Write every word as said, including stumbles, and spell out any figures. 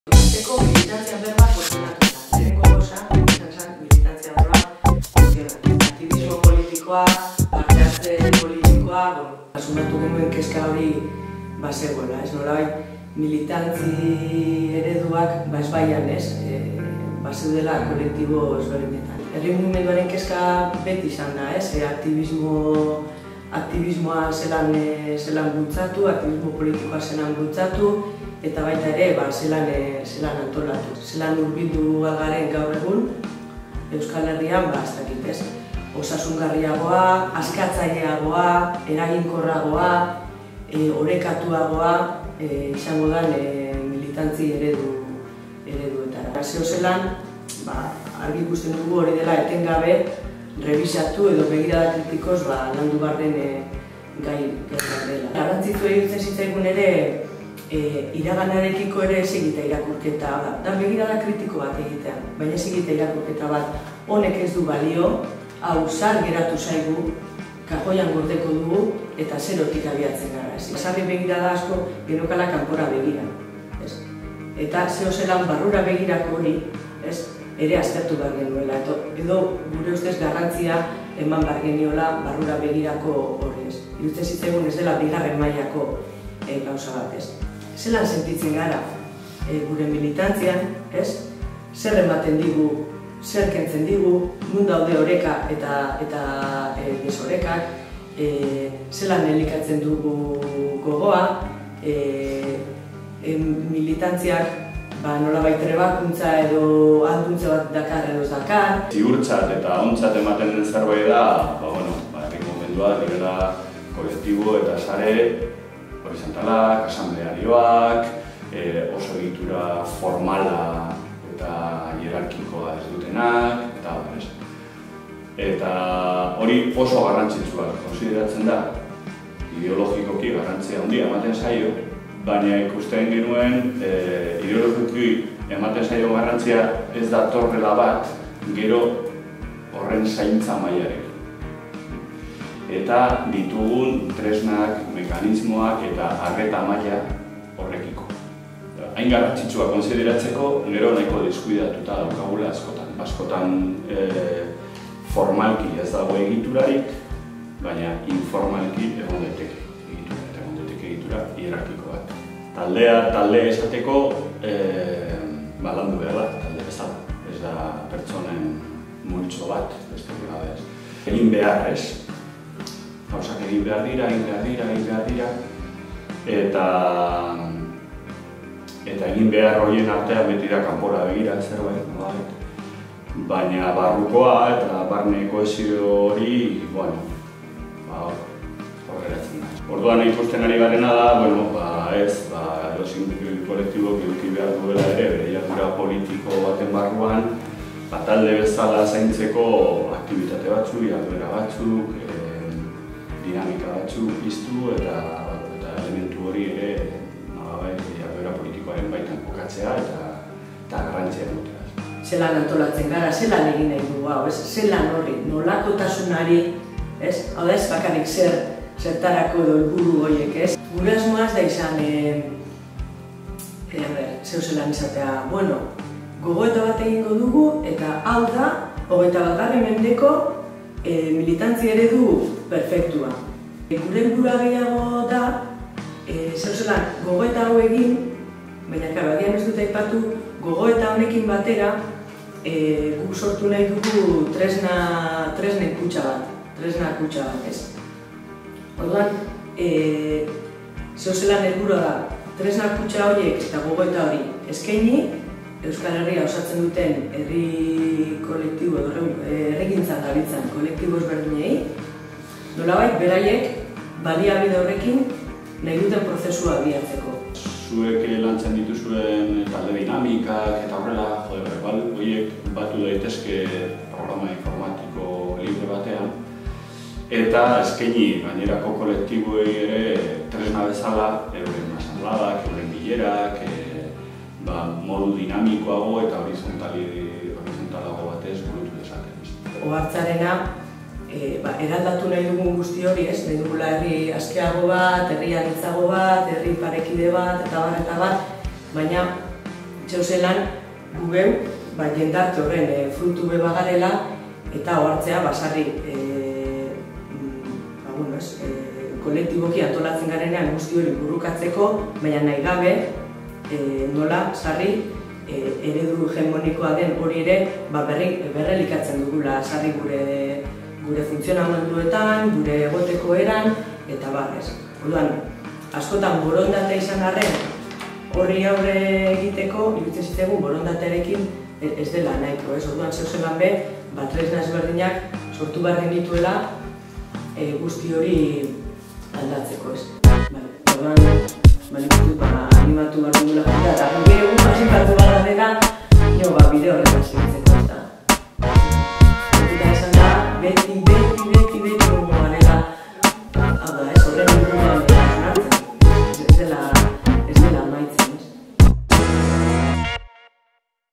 Eko militantzia berba funtzionatu da. Lehenengo goza, izan zen militantzia berba funtzionatu. Aktivismo politikoa, parte hartze politikoa, bueno, asumatu genuen kezka hori bazegoela, ez nolabait militantzi ereduak bazbaian ez, e, bazeudela kolektibo ezberdinetan. Herri mugimenduaren kezka beti izan da, ez, e, aktivismo aktivismoa zelan, e, zelan bultzatu, aktivismo politikoa zelan bultzatu, eta baita ere, ba, zelan, e, zelan antolatu. Zelan hurbildu garen gaur egun, Euskal Herrian, ba, ez dakit ez, osasungarriagoa, askatzaileagoa, eraginkorragoa, e, orekatuagoa, e, izango da e, militantzi eredu, ereduetara. Zeo zelan, ba, argi ikusten dugu hori dela etengabe, revisatu edo begirada kritikoz ba, landu behar den e, gai bat dela. Garrantzitsua iruditzen zitzaigun ere, e, iraganarekiko ere ez egitea irakurketa da. Da begirada kritiko bat egitea, baina ez egitea irakurketa bat honek ez du balio, hau zar geratu zaigu, kajoian gordeko dugu eta zerotik abiatzen gara. Sarri begirada asko genokala kanpora begira. Ez? Eta zeo zelan barrura begirako hori, ez? Ere aztertu behar genuela, edo gure ustez garrantzia eman behar geniola barrura begirako hori ez. Iruditzen zitzaigun ez dela bigarren mailako e, gauza bat ez. Zelan sentitzen gara e, gure militantzian, ez? Zer ematen digu, zer kentzen digu, nun daude oreka eta, eta e, desorekak, e, zelan elikatzen dugu gogoa, e, e, militantziak ba, nolabait trebakuntza edo alduntza bat dakar edo ez dakar. Ziurtzat eta ontzat ematen den zerbait da, ba, bueno, ba, herri mugimendua direla kolektibo eta sare horizontalak, asamblearioak, e, oso egitura formala eta hierarkikoa ez dutenak, eta ez. Eta hori oso garrantzitsua konsideratzen da, ideologikoki garrantzia handia ematen zaio, baina ikusten genuen e, ideologikoki ematen zaio garrantzia ez da torrela bat gero horren zaintza mailarekin. Eta ditugun tresnak, mekanismoak eta arreta maila horrekiko. Hain garrantzitsua konsideratzeko gero nahiko deskuidatuta daukagula askotan. Askotan e, formalki ez dago egiturarik, baina informalki egon daiteke egitura, eta egon daiteke egitura hierarkiko bat. Taldea, talde esateko, e, ba, landu behar da, talde bezala. Ez da pertsonen multzo bat, besterik gabe ez. Egin behar ez. Gauzak egin behar dira, egin behar dira, egin behar dira. Eta, eta egin behar horien artean beti da kanpora begira zerbait, nolabait. Baina barrukoa eta barne kohesio hori, bueno, ba, horrelatzen da. Orduan ikusten ari garena da, bueno, ba, ez, ba, edozein kolektibo eduki behar duela ere, bere jarduera politiko baten barruan, ba, talde bezala zaintzeko aktibitate batzuk, jarduera batzuk, e, dinamika batzuk piztu eta, eta elementu hori ere, nolabait, jarduera politikoaren baitan kokatzea eta, eta garrantzia dutea. Zelan antolatzen gara, zelan egin nahi dugu hau, ez? Zelan horri, nolakotasunari, ez? Hau da ez bakarrik zer, zertarako edo helburu horiek, ez? Gure asmoaz da izan, e, e, ber, zeu zelan izatea, bueno, gogoeta bat egingo dugu eta hau da, hogeita batgarren mendeko e, militantzi eredu perfektua. E, gure helburua gehiago da, e, zeu zelan gogoeta hau egin, baina karo, agian ez dut aipatu, gogoeta honekin batera, e, guk sortu nahi dugu tresna, tresnen kutxa bat, tresna kutxa bat, ez? Orduan, e, zeo zelan helburua da, tresna kutxa horiek eta gogoeta hori eskaini, Euskal Herria osatzen duten herri kolektibo edo herrigintzan gabiltzan kolektibo ezberdinei, nolabait beraiek baliabide horrekin nahi duten prozesua abiatzeko. Zuek lantzen dituzuen talde dinamikak eta horrela, jode, bal, horiek batu daitezke programa informatiko libre batean, eta eskaini gainerako kolektiboei ere tresna bezala euren asambladak, euren bilerak, e, ba, modu dinamikoago eta horizontalago batez burutu dezaten. Ohartzarena, e, ba, eraldatu nahi dugun guzti hori, ez? Nahi dugula herri askeago bat, herri anitzago bat, herri parekide bat, eta bar eta bat, baina txauzelan gubeu, ba, jendarte horren e, frutu beba garela eta ohartzea basarri e, ba, bueno, ez, e, kolektiboki antolatzen garenean guzti hori burrukatzeko, baina nahi gabe e, nola sarri e, eredu hegemonikoa den hori ere ba, berri, berrelikatzen dugula sarri gure, gure funtzionamenduetan, gure egoteko eran eta barrez. Orduan, askotan borondatea izan arren horri aurre egiteko, iruditzen zitzaigun borondatearekin ez dela nahiko, ez? Orduan zeuzelan be, ba, tresna ezberdinak sortu behar genituela e, guzti hori aldatzeko, ez? Orduan, ba, nik dut, ba, animatu behar dugula jendea, eta gure egun pasipatu